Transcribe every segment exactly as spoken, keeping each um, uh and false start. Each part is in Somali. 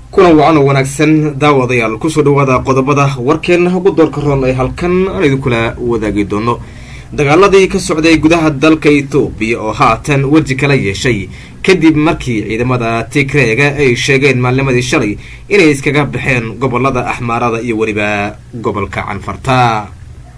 kulan wacan oo wanaagsan daawadayaal kusoo dhawaada qodobada warkeena ugu doorka roon ee halkan aan idinkula wadaagi doono. dagaaladii ka socday gudaha dalka Itoobiya oo haatan waji kala yeeshay kadib markii ciidamada Tigreega ay sheegeen maalmadii shalay inay iskaga baxeen gobolada Axmaarada iyo wariba gobolka Canfarta.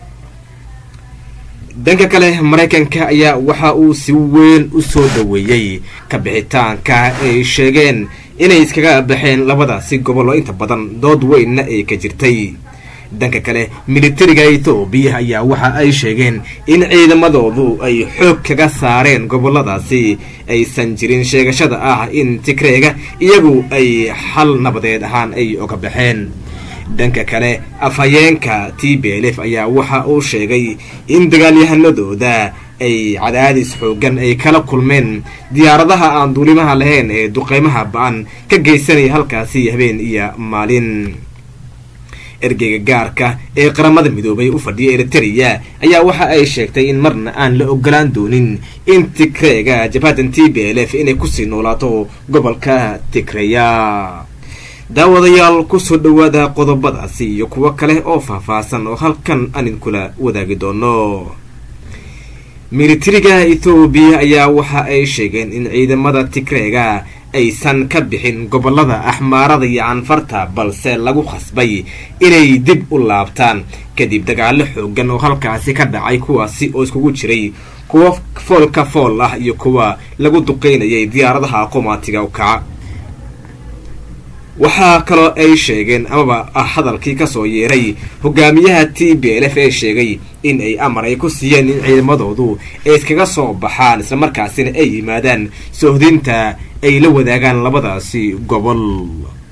danka kale Mareykanka ayaa waxa uu si weyn u soo dhaweeyay ka bixitaanka ay sheegeen inay iskaga baxeen labadaasi gobol oo inta badan dood weynna ay ka jirtay. danka kale militariga Itoobiya ayaa waxa ay sheegeen in ciidamadoodu ay xoog kaga saareen goboladaasi aysan jirin sheegashada ah in Tigreega iyagu ay xal nabadeed ahaan ay uga baxeen. danka kale afhayeenka T B L F ayaa waxa uu sheegay in dagaalyahanadooda ay cadaadis xoogan ay kala kulmeen diyaaradaha aan duulimaha lahayn ee duqeymaha ba'an ka geysanaya halkaasi habeen iyo maalin. ergeyga gaarka ee qaramada midoobay u fadhiya Eritrea ayaa waxa ay sheegtay in marna aan la ogolaan doonin in Tigreega jabhadan T B L F inay ku sii noolaato gobolka Tigreeya. daawadayaal kusoo dhawaada qodobadaasi iyo kuwa kale oo faahfaahsan oo halkan aan idinkula wadaagi doono. militariga Itoobiya ayaa waxa ay sheegeen in ciidamada Tigreega aysan ka bixin gobolada Axmaarada iyo Canfarta balse lagu khasbay inay dib u laabtaan kadib dagaalo xoogan oo halkaasi ka dhacay kuwaasi oo iskugu jiray kuwa foolka fool ah iyo kuwa lagu duqeynayay diyaaradaha qomaatiga u kaca. waxaa kaloo ay sheegeen amaba ah hadalkii kasoo yeeray hogaamiyaha T B L F ee sheegay in ay amar ay ku siiyeen in ciidamadoodu ay iskaga soo baxaan isla markaasina ay yimaadaan soohdinta ay la wadaagaan labadaasi gobol.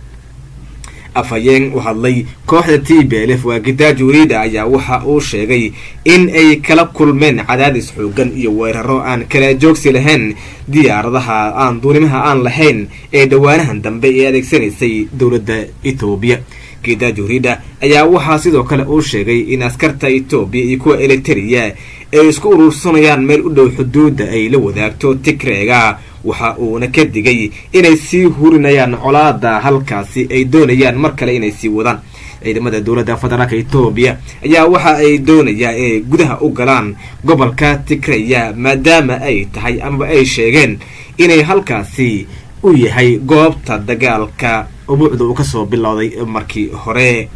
afhayeen u hadlay kooxda T B L F waa Getachew Reda ayaa waxa uu sheegay in ay kala kulmeen cadaadis xoogan iyo weeraro aan kala joogsi lahayn diyaaradaha aan duulimaha aan lahayn ee dhawaanahan dambe ee adeegsanaysay dowladda Itoobiya. Getachew Reda ayaa waxa sidoo kale uu sheegay in askarta Itoobiya iyo kuwa Eritrea ay isku urursanayaan meel u dhow xuduudda ay la wadaagto Tigreega. waxa uuna ka digay inay sii hurinayaan colaada halkaasi ay doonayaan mar kale inay sii wadaan. ciidamada dowladda federaalka Itoobiya ayaa waxa ay doonayaan inay gudaha u galaan gobolka Tigreeya maadaama ay tahay ama ay sheegeen inay halkaasi u yahay goobta dagaalka ubuucda uu ka soo bilowday markii hore.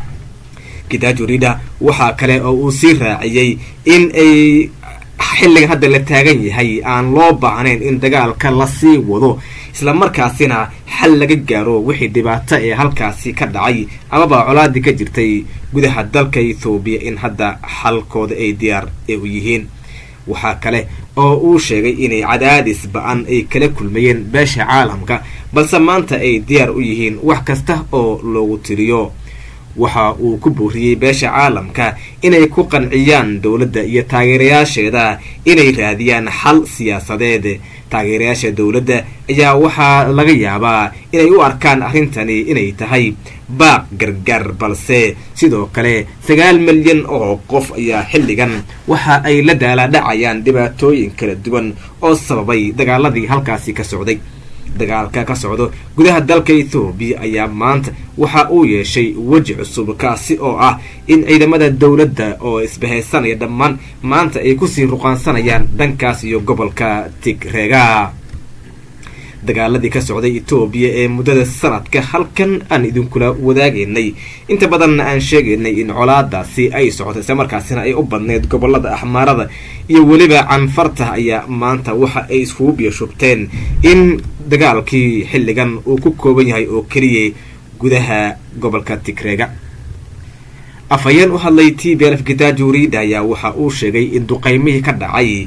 Getachew Reda waxa kale oo uu sii raaciyay in ay xilliga hadda la taagan yahay aan loo baahnayn in dagaalka la sii wado isla markaasina xal laga gaaro wixii dhibaato ee halkaasi ka dhacay amaba colaadii ka jirtay gudaha dalka Itoobiya in hadda xalkooda ay diyaar u yihiin. waxaa kale oo uu sheegay inay cadaadis ba'an ay kala kulmayeen beesha caalamka balse maanta ay diyaar u yihiin wax kasta oo loogu tiriyo. waxa uu ku booriyay beesha caalamka inay ku qanciyaan dowladda iyo taageerayaasheeda inay raadiyaan xal siyaasadeed. taageerayaasha dowladda ayaa waxaa laga yaabaa inay u arkaan arrintani inay tahay baaq gargar balse sidoo kale sagaal milyan oo qof ayaa xilligan waxa ay la daala dhacayaan dhibaatooyin kala duwan oo sababay dagaaladii halkaasi ka socday. dagaalka ka socdo gudaha dalka Itoobiya ayaa maanta waxa uu yeeshay waji cusub kaasi oo ah in ciidamada dowladda oo isbahaysanaya dhammaan maanta ay ku sii ruqaansanayaan dhankaas iyo gobolka Tigreega. dagaaladii ka socday Itoobiya ee muddada sanadka halkan aan idinkula wadaagaynay inta badan aan sheegaynay in colaadaasi ay socotay isla markaasina ay u badneed gobolada Axmaarada iyo waliba Canfarta ayaa maanta waxa ay isku biyashubteen in dagaalkii xilligan uu ku kooban yahay oo kaliya gudaha gobolka Tigreega. afhayeen u hadlay T B L F Getachew Reda ayaa waxa uu sheegay in duqeymihii ka dhacay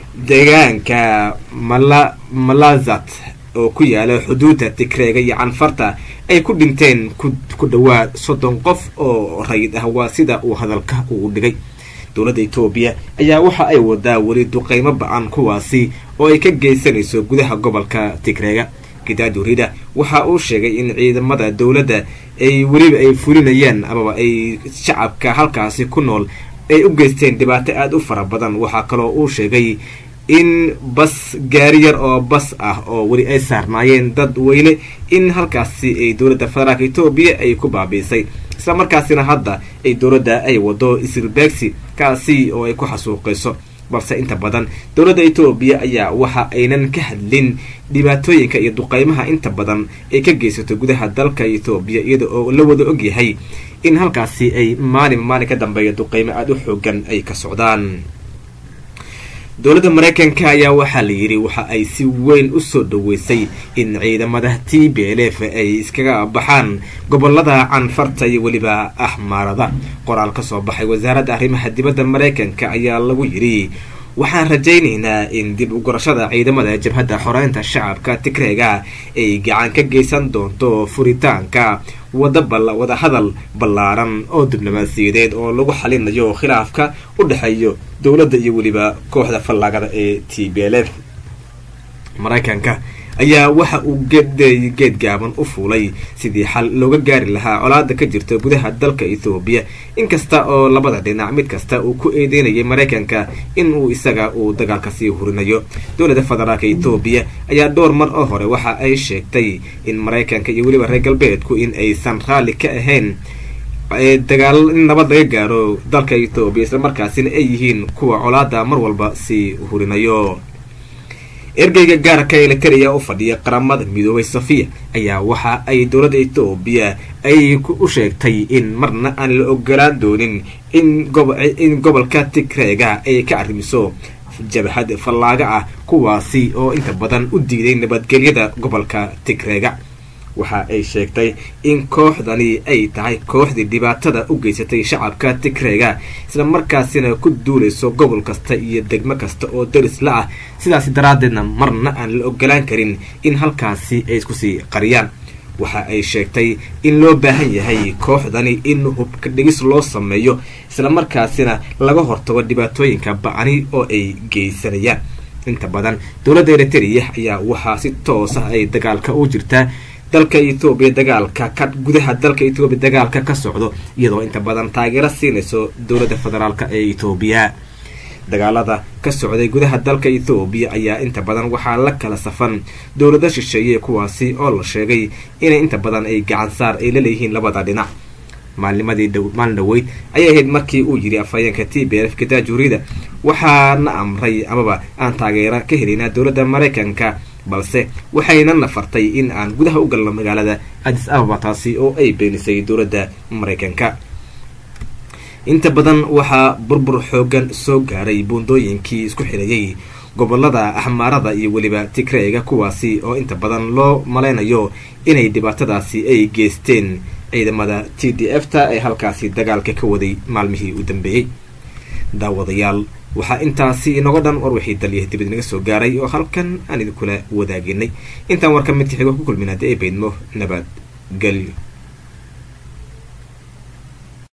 deegaanka Mala Malazat oo ku yaala xuduudda Tigreega iyo Canfarta ay ku dhinteen ku dhawaad soddon qof oo rayid ah waa sida uu hadalka u dhigay. dowladda Itoobiya ayaa waxa ay wadaa wali duqeymo ba'an kuwaasi oo ay ka geysanayso gudaha gobolka Tigreega. Getachew Reda waxa uu sheegay in ciidamada dowladda ay waliba ay fulinayaan ama ay shacabka halkaasi ku nool ay u geysteen dhibaato aad u fara badan. waxa kale oo uu sheegay in bas gaari yar oo bas ah oo weli ay saarnaayeen dad weyne in halkaasi ay dowladda federaalka etoobiya ay ku baabiisay isla markaasina hadda ay dowladda ay wado isirbeegsi kaasi oo ay ku xasuuqayso balse inta badan dowladda etoobiya ayaa waxa aynan ka hadlin dhibaatooyinka iyo duqeymaha inta badan ay ka geysato gudaha dalka etoobiya iyada oo la wada ogyahay in halkaasi ay maalin maalin ka dambeeya duqeymo aada u xoogan ay ka socdaan. dowladda maraykanka ayaa waxaa la yidhi waxa ay si weyn u soo dhaweysay in ciidamada t b l f ay iskaga baxaan gobolada canfarta iyo weliba axmaarada. qoraal ka soo baxay wasaaradda arrimaha dibadda maraykanka ayaa lagu yidhi waxaan rajaynaynaa in dib u gurashada ciidamada jabhadda xoreynta shacabka tigreega ay gacan ka geysan doonto furitaanka wada wada hadal ballaaran oo diblomaasiyadeed oo lagu xalinayo khilaafka u dhexeeyo dowladda iyo weliba kooxda fallaagada ee t b l f. maraykanka ayaa waxa uu geed geed gaaban u fuulay sidii xal looga gaari lahaa colaada ka jirta gudaha dalka etoobiya inkasta oo labada dhinac mid kasta uu ku eedeynayay maraykanka in uu isaga uu dagaalka sii hurinayo. dowladda federaalka etoobiya ayaa dhowr mar oo hore waxa ay sheegtay in maraykanka iyo weliba reer galbeedku in aysan raalli ka ahayn dagaal in nabad laga gaaro dalka etoobiya islamarkaasina ay yihiin kuwa colaada mar walba sii hurinayo. ergeyga gaarka ee eritrea u fadhiya qaramada midoobay safiya ayaa waxa ay dowladda etoobiya ay u sheegtay in marna aan la ogolaan doonin in in gobolka tigreega ay ka arrimiso jabhad fallaaga ah kuwaasi oo inta badan u diiday nabadgelyada gobolka tigreega. waxa ay sheegtay in kooxdani ay tahay kooxdii dhibaatada u geysatay shacabka tigreega isla markaasina ku duulayso gobol kasta iyo degmo kasta oo daris la ah sidaasi daraaddeedna marna aan la ogolaan karin in halkaasi ay isku sii qariyaan. waxa ay sheegtay in loo baahan yahay kooxdani in hubka dhigis loo sameeyo isla markaasina laga hortago dhibaatooyinka bacani oo ay geysanayaan. inta badan dowladda eritrea ayaa waxaa si toos ah ay dagaalka u jirtaa dalka etoobiya dagaalka ka gudaha dalka etoobiya dagaalka ka socdo iyadoo inta badan taageero siinayso dowladda federaalka ee etoobiya. dagaalada ka socday gudaha dalka etoobiya ayaa inta badan waxaa la kala safan dowlado shisheeye kuwaasi oo la sheegay inay inta badan ay gacan saar ay la leeyihiin labada dhinac. maalnimadii maalin dhaweyd ayay ahayd markii uu yidhi afhayeenka t b l f kataajurida waxaana amray amaba aan taageero ka helaynaa dowladda maraykanka balse waxayna nafartay in aan gudaha u galno magaalada addis ababa taasi oo ay beenisay dowladda maraykanka. inta badan waxaa burbur xoogan soo gaaray buundooyinkii isku xirayay gobolada axmaarada iyo weliba tigreega kuwaasi oo inta badan loo malaynayo inay dhibaatadaasi ay geysteen ciidamada t d f ta ee halkaasi dagaalka ka waday maalmihii u dambeeyey. daawadayaal waxaa intaasi inooga dhan war wixii dalyahay dibad naga soo gaaray oo halkan aan idinkula wadaaginay. intaan warka midka xigo ku kulmin haddii ay baydmo nabad gelyo.